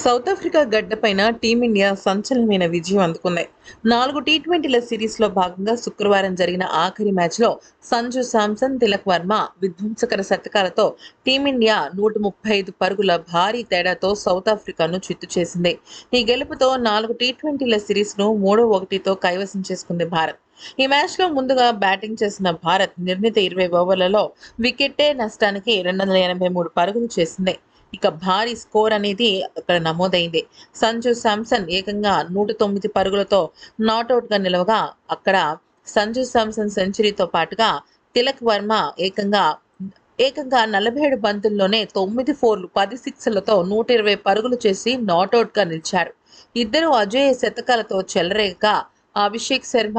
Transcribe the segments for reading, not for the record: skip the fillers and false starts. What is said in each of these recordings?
South Africa గడ్డపైన team India సంచలనమైన విజయం అందుకుంది. 4 టీ20ల సిరీస్లో భాగంగా శుక్రవారం జరిగిన ఆఖరి మ్యాచ్లో సంజు శాంసన్, తిలక్ వర్మ విధ్వంసకర శతకాలతో టీమిండియా 135 పరుగుల భారీ తేడాతో సౌత్ ఆఫ్రికాను చిత్తు చేసింది. ఈ గెలుపుతో 4 టీ20ల సిరీస్ను 3-1తో కైవసం చేసుకుంది భారత్. ఈ మ్యాచ్లో ముందుగా బ్యాటింగ్ చేసిన భారత్ నిర్ణీత 20 ఓవర్లలో వికెట్టే నష్టానికి 283 పరుగులు చేసింది. ఇక భారీ స్కోర్ అనేది అక్కడ నమోదైంది. సంజు శాంసన్ ఏకంగా 109 పరుగులతో నాటౌట్గా నిలవగా, అక్కడ సంజు శాంసన్ సెంచరీతో పాటుగా తిలక్ వర్మ ఏకంగా ఏకంగా 47 బంతుల్లోనే 9 ఫోర్లు, 10 సిక్సర్లతో 120 పరుగులు చేసి నాటౌట్గా నిలిచారు. ఇద్దరు అజేయ శతకాలతో చెలరేగగా, అభిషేక్ శర్మ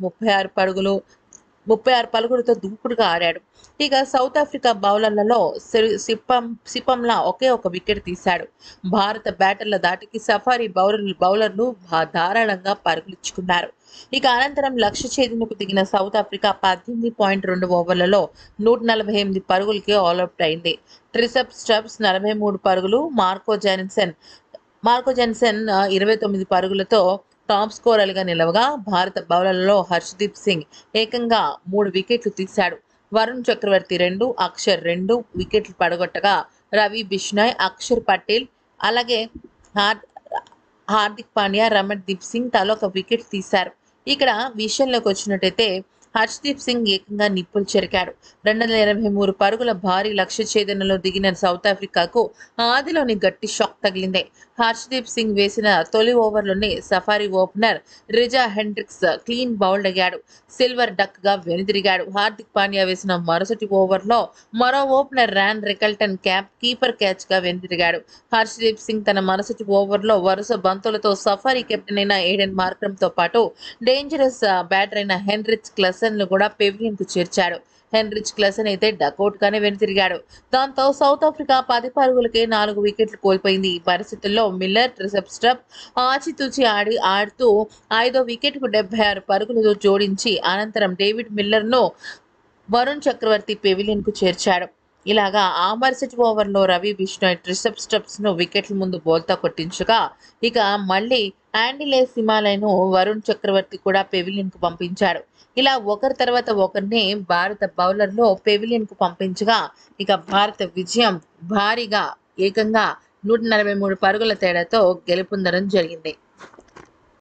36 పరుగులతో దూకుడుగా ఆడాడు. ఇక సౌత్ ఆఫ్రికా బౌలర్లలో సిపంలా ఒకే ఒక వికెట్ తీశాడు. భారత బ్యాటర్ల దాటికి సఫారీ బౌలర్లు ధారాళంగా పరుగులిచ్చుకున్నారు. ఇక అనంతరం లక్ష్య ఛేదనకు దిగిన సౌత్ ఆఫ్రికా 18.2 ఓవర్లలో 148 పరుగులకి ఆల్అవుట్ అయింది. ట్రిసప్ స్టబ్స్ 43 పరుగులు, మార్కో జెన్సన్ 29 పరుగులతో టాప్ స్కోరర్లుగా నిలవగా, భారత బౌలర్లలో హర్షదీప్ సింగ్ ఏకంగా 3 వికెట్లు తీశాడు. వరుణ్ చక్రవర్తి 2, అక్షర్ 2 వికెట్లు పడగొట్టగా, రవి బిష్నాయ్, అక్షర్ పటేల్ అలాగే హార్దిక్ పాండ్యా, రమణ్దీప్ సింగ్ తలొక వికెట్ తీశారు. ఇక్కడ విషయంలోకి వచ్చినట్టయితే హర్షదీప్ సింగ్ ఏకంగా నిప్పులు చెరికాడు. 283 పరుగుల భారీ లక్ష్య ఛేదనలో దిగిన సౌత్ ఆఫ్రికాకు ఆదిలోని గట్టి షాక్ తగిలింది. హర్షదీప్ సింగ్ వేసిన తొలి ఓవర్లోనే safari opener రిజా Hendricks clean bowled అయ్యాడు. సిల్వర్ డక్ గా వెనుదిరిగాడు. హార్దిక్ పాండ్యా వేసిన మరుసటి ఓవర్లో మరో opener Ryan Rickelton keeper catch గా వెనుదిరిగాడు. హర్షదీప్ సింగ్ తన మరుసటి ఓవర్లో వరుస బంతులతో సఫారీ కెప్టెన్ అయిన ఎడెన్ మార్క్రమ్తో పాటు డేంజరస్ బ్యాటర్ అయిన హెన్రిచ్ క్లసన్ను కూడా పెవిలియన్ కు చేర్చాడు. హెన్రిచ్ క్లసన్ అయితే డకౌట్ గానే వెనుతిరిగాడు. దాంతో సౌత్ ఆఫ్రికా 10 పరుగులకే 4 వికెట్లు కోల్పోయింది. ఈ పరిస్థితుల్లో మిల్లర్, ట్రిసప్ స్టబ్ ఆచితూచి ఆడుతూ 5వ వికెట్కు 76 పరుగులు జోడించి అనంతరం డేవిడ్ మిల్లర్ను వరుణ్ చక్రవర్తి పెవిలియన్ కు చేర్చాడు. ఇలాగా ఆ మరుసటి ఓవర్లో రవి బిష్నాయ్ ట్రిసప్ స్టబ్స్ ను వికెట్ల ముందు బోల్తా కొట్టించగా, ఇక మళ్ళీ యాండిలే సిమాలైను వరుణ్ చక్రవర్తి కూడా పెవిలియన్ కు పంపించాడు. ఇలా ఒకరి తర్వాత ఒకరిని భారత బౌలర్లు పెవిలియన్ కు పంపించగా, ఇక భారత విజయం భారీగా ఏకంగా 143 పరుగుల తేడాతో గెలుపొందడం జరిగింది.